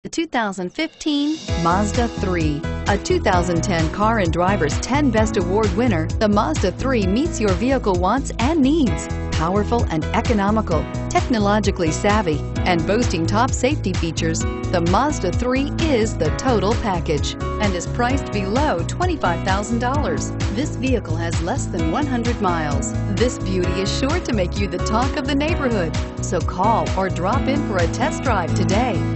The 2015 Mazda 3. A 2010 Car and Driver's 10 Best Award winner, the Mazda 3 meets your vehicle wants and needs. Powerful and economical, technologically savvy, and boasting top safety features, the Mazda 3 is the total package and is priced below $25,000. This vehicle has less than 100 miles. This beauty is sure to make you the talk of the neighborhood. So call or drop in for a test drive today.